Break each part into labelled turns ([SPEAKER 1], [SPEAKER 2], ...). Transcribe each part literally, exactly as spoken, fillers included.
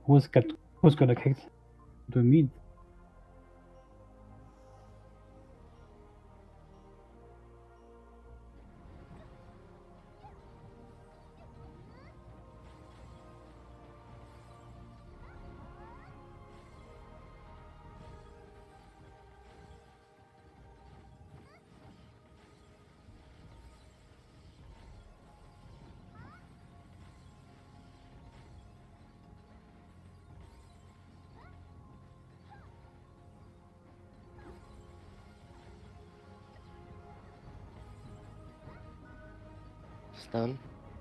[SPEAKER 1] Who's got who's got a kick? What do you mean?
[SPEAKER 2] Stun.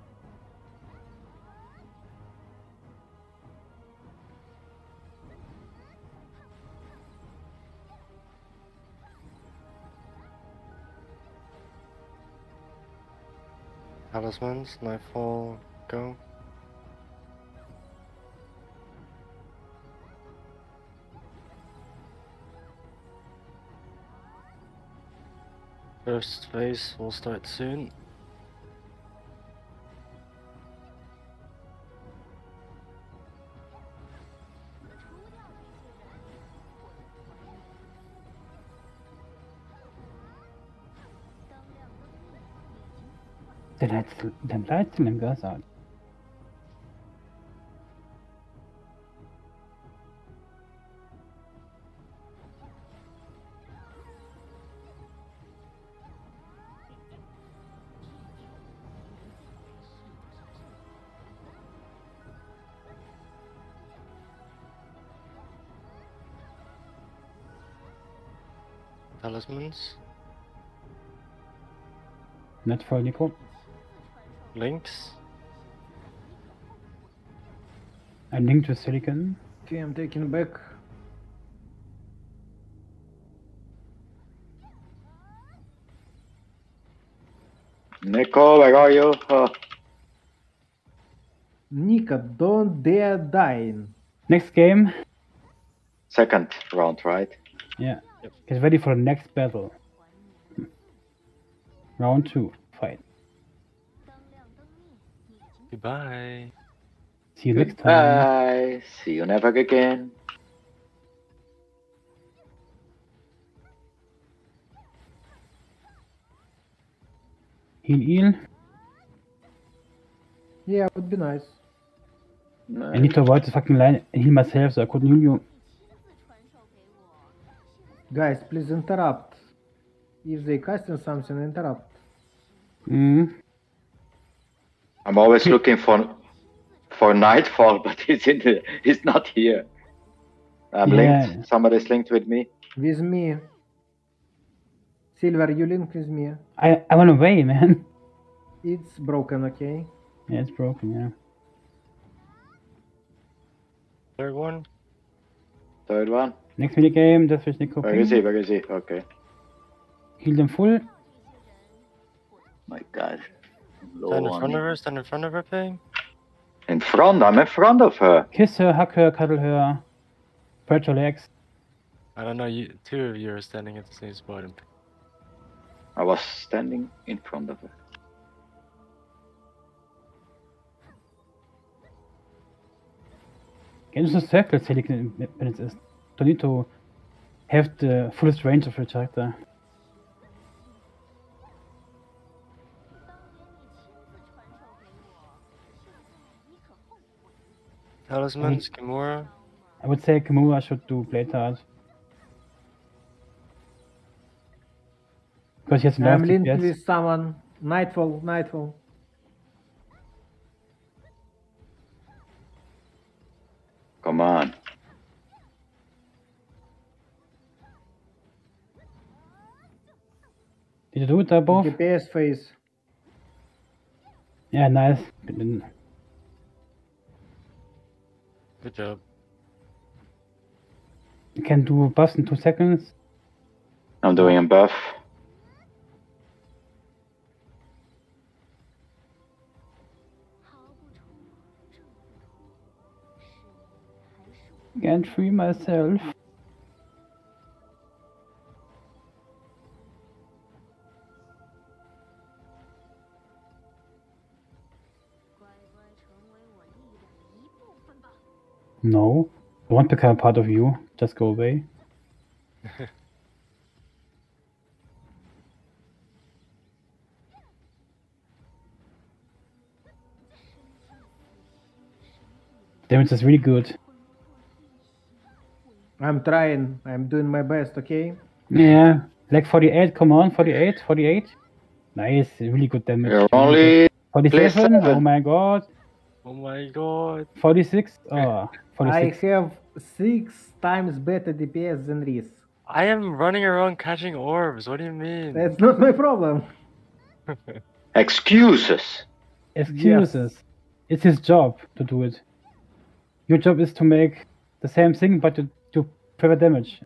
[SPEAKER 2] Talismans, Nightfall, go. First phase will start soon.
[SPEAKER 1] Der Leitzel, der Leitzel im Gas out.
[SPEAKER 2] Talismans.
[SPEAKER 1] Nicht voll, Nico.
[SPEAKER 2] Links.
[SPEAKER 1] I linked with Silicon.
[SPEAKER 3] Okay, I'm taking back.
[SPEAKER 4] Nico, where are you? Oh.
[SPEAKER 3] Nika, don't dare dying.
[SPEAKER 1] Next game.
[SPEAKER 4] Second round, right?
[SPEAKER 1] Yeah.
[SPEAKER 2] Yep.
[SPEAKER 1] Get ready for the next battle. Round two. Fight.
[SPEAKER 2] Goodbye.
[SPEAKER 1] See you next time.
[SPEAKER 4] Bye. See you never again.
[SPEAKER 1] Heal, heal.
[SPEAKER 3] Yeah, would be nice.
[SPEAKER 4] No.
[SPEAKER 1] I need to avoid the fucking line and heal myself so I couldn't heal you.
[SPEAKER 3] Guys, please interrupt. If they casting something, interrupt.
[SPEAKER 1] Mm.
[SPEAKER 4] I'm always looking for for Nightfall, but he's in the, he's not here. I'm
[SPEAKER 1] Yeah.
[SPEAKER 4] linked. Somebody's linked with me.
[SPEAKER 3] With me. Silver, you link with me.
[SPEAKER 1] I, I went away, man.
[SPEAKER 3] It's broken, okay?
[SPEAKER 1] Yeah, it's broken, yeah.
[SPEAKER 2] Third one.
[SPEAKER 4] Third one.
[SPEAKER 1] Next mini game, that's with Nico.
[SPEAKER 4] Where is he? Where is he? Okay.
[SPEAKER 1] Heal them full.
[SPEAKER 4] My God. Low
[SPEAKER 2] Stand in
[SPEAKER 4] on
[SPEAKER 2] front
[SPEAKER 4] me.
[SPEAKER 2] of her, stand in front of her, Ping.
[SPEAKER 4] In front. I'm in front of her.
[SPEAKER 1] Kiss her, hug her, cuddle her. Spread your legs.
[SPEAKER 2] I don't know, you two of you are standing at the same spot. And
[SPEAKER 4] I was standing in front of her.
[SPEAKER 1] Get into the circle, Silicon minutes is. Don't need to have the fullest range of your character.
[SPEAKER 2] Talismans, Kimura.
[SPEAKER 1] I would say Kimura should do Blade Art. Because he has
[SPEAKER 3] I'm
[SPEAKER 1] enough
[SPEAKER 3] linked
[SPEAKER 1] D P S.
[SPEAKER 3] with someone. Nightfall, Nightfall.
[SPEAKER 4] Come on.
[SPEAKER 1] Did you do it there both?
[SPEAKER 3] D P S phase.
[SPEAKER 1] Yeah, nice. Good.
[SPEAKER 2] Good job.
[SPEAKER 1] You can do buffs in two seconds.
[SPEAKER 4] I'm doing a buff.
[SPEAKER 1] Can't free myself. No. I won't become a part of you. Just go away. Damage is really good.
[SPEAKER 3] I'm trying. I'm doing my best, okay?
[SPEAKER 1] Yeah. Like forty-eight, come on, forty-eight, forty-eight. Nice, really good damage.
[SPEAKER 4] You're
[SPEAKER 1] Really
[SPEAKER 4] only
[SPEAKER 1] good. forty-seven, oh
[SPEAKER 4] seven.
[SPEAKER 1] my god.
[SPEAKER 2] Oh my god.
[SPEAKER 1] forty-six, oh,
[SPEAKER 3] I
[SPEAKER 1] forty-six.
[SPEAKER 3] have six times better D P S than Reese.
[SPEAKER 2] I am running around catching orbs. What do you mean?
[SPEAKER 3] That's not my problem.
[SPEAKER 4] Excuses.
[SPEAKER 1] Excuses. It's his job to do it. Your job is to make the same thing, but to, to prevent damage.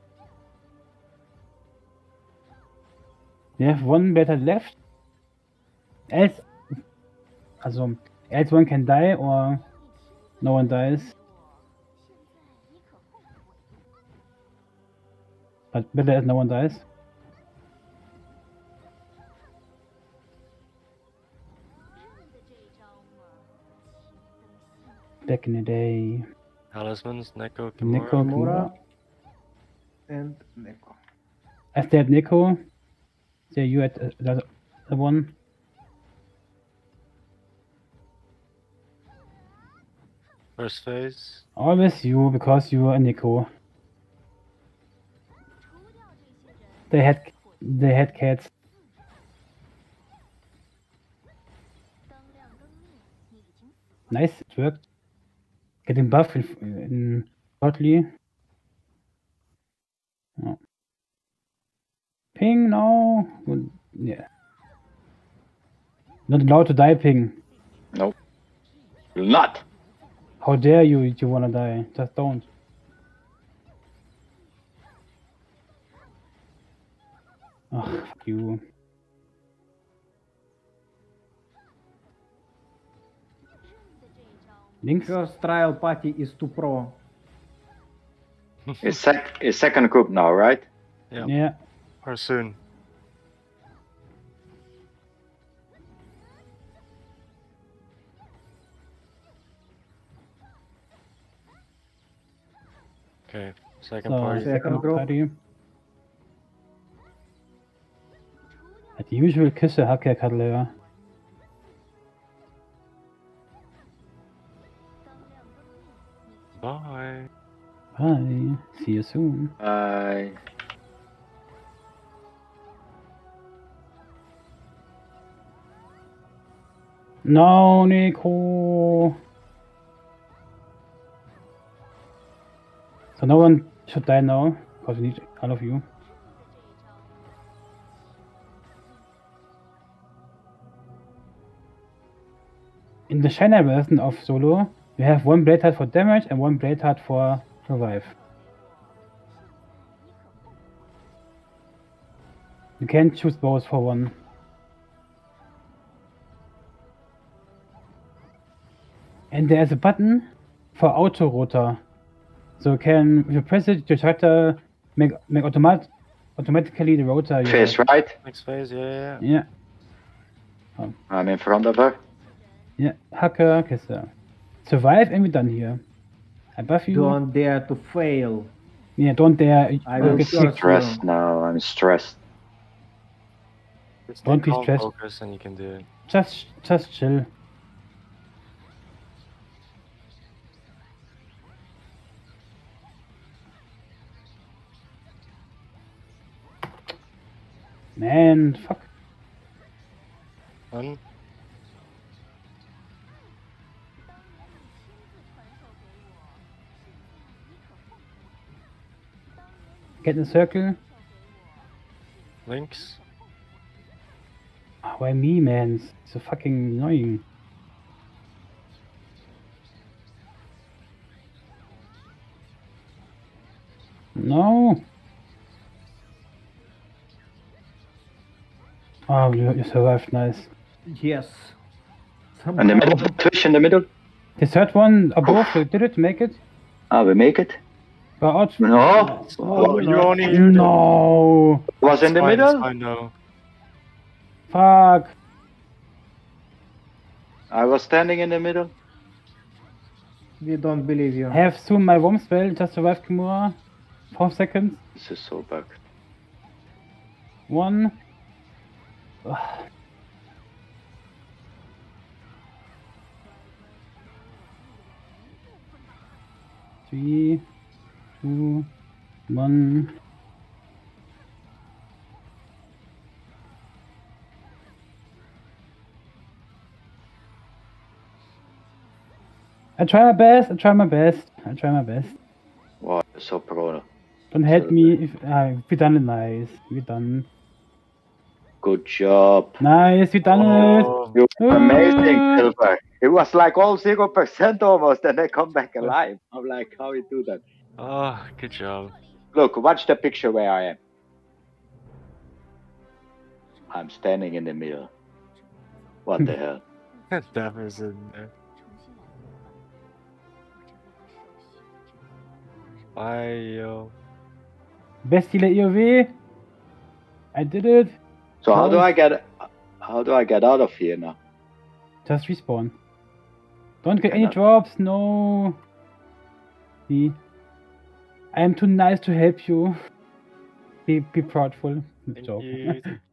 [SPEAKER 1] You have one better left. Else, also, else one can die or no one dies. But better as no one dies. Back in the day.
[SPEAKER 2] Talismans, Neko,
[SPEAKER 1] Neko,
[SPEAKER 2] Kimura.
[SPEAKER 3] Mura and Neko.
[SPEAKER 1] I stay at Nico. Stay you at uh, the other one.
[SPEAKER 2] First phase.
[SPEAKER 1] Always you, because you are Nico. They had they had cats. Nice, it worked. Getting buff in, in shortly. Oh. Ping, no. Good. Yeah. Not allowed to die, Ping.
[SPEAKER 4] Nope. Will not.
[SPEAKER 1] How dare you? You wanna die? Just don't. Oh, fuck you. Links?
[SPEAKER 3] First trial party is too pro.
[SPEAKER 4] It's sec it's second group now, right?
[SPEAKER 2] Yeah.
[SPEAKER 1] Yeah.
[SPEAKER 2] Or soon. Okay. Second
[SPEAKER 1] So,
[SPEAKER 2] party.
[SPEAKER 3] Second group.
[SPEAKER 1] party. Die usual Küsse, Hacke, Kadler.
[SPEAKER 2] Bye.
[SPEAKER 1] Bye. See you soon.
[SPEAKER 4] Bye.
[SPEAKER 1] No, Nico. So no one should die now, because we need all of you. In the China version of Solo, you have one blade heart for damage and one blade heart for revive. You can choose both for one. And there's a button for auto rotor. So you can, if you press it, your character make make automat automatically the rotor. you
[SPEAKER 4] Face
[SPEAKER 1] have.
[SPEAKER 4] right.
[SPEAKER 2] Next phase, yeah, yeah.
[SPEAKER 1] Yeah,
[SPEAKER 4] I'm in front of her.
[SPEAKER 1] yeah. Hacker, Kiste. Survive and we're done here. I buff you.
[SPEAKER 3] Don't dare to fail.
[SPEAKER 1] Yeah, don't dare.
[SPEAKER 3] I
[SPEAKER 1] you
[SPEAKER 3] will
[SPEAKER 1] get
[SPEAKER 3] curse
[SPEAKER 1] kicked.
[SPEAKER 4] Stressed now. I'm stressed.
[SPEAKER 2] Just
[SPEAKER 1] Don't
[SPEAKER 2] stay
[SPEAKER 1] be
[SPEAKER 2] calm,
[SPEAKER 1] stressed.
[SPEAKER 2] focus, and you can do it.
[SPEAKER 1] Just, just chill. Man, fuck.
[SPEAKER 2] One.
[SPEAKER 1] Get in a circle.
[SPEAKER 2] Links.
[SPEAKER 1] Oh, why me, man? It's so fucking annoying. No. Oh, you, you survived, nice.
[SPEAKER 3] Yes.
[SPEAKER 4] In the middle. Twitch in the middle.
[SPEAKER 1] The third one above, you did it, make it?
[SPEAKER 4] Ah, we make it.
[SPEAKER 1] Go out.
[SPEAKER 4] No.
[SPEAKER 2] Oh, you
[SPEAKER 4] no.
[SPEAKER 2] only heard it.
[SPEAKER 1] No.
[SPEAKER 4] Was in the
[SPEAKER 2] Fine, it's
[SPEAKER 4] middle.
[SPEAKER 2] fine now.
[SPEAKER 1] Fuck.
[SPEAKER 4] I was standing in the middle.
[SPEAKER 3] We don't believe you.
[SPEAKER 1] Have soon my warm spell just survived Kimura. Four seconds.
[SPEAKER 4] This is so bugged.
[SPEAKER 1] One. Ugh. Three, two, one. I try my best, I try my best, I try my best.
[SPEAKER 4] Wow, so pro.
[SPEAKER 1] Don't hate me if uh, we done it nice. We done.
[SPEAKER 4] Good job.
[SPEAKER 1] Nice, we done it.
[SPEAKER 2] Oh,
[SPEAKER 4] You're
[SPEAKER 1] Ah.
[SPEAKER 4] amazing, Silver. It was like all zero percent almost, and they come back alive. I'm like, how you do that?
[SPEAKER 2] oh, good job.
[SPEAKER 4] Look, watch the picture where I am. I'm standing in the middle. What the hell?
[SPEAKER 2] That was in there. Bye, yo.
[SPEAKER 1] Best healer E O V. I did it.
[SPEAKER 4] So how do
[SPEAKER 1] Close.
[SPEAKER 4] I get? How do I get out of here now?
[SPEAKER 1] Just respawn. Don't get any
[SPEAKER 4] Cannot.
[SPEAKER 1] drops, no. See. I am too nice to help you. Be be proudful.
[SPEAKER 2] Thank
[SPEAKER 1] Joke.
[SPEAKER 2] you.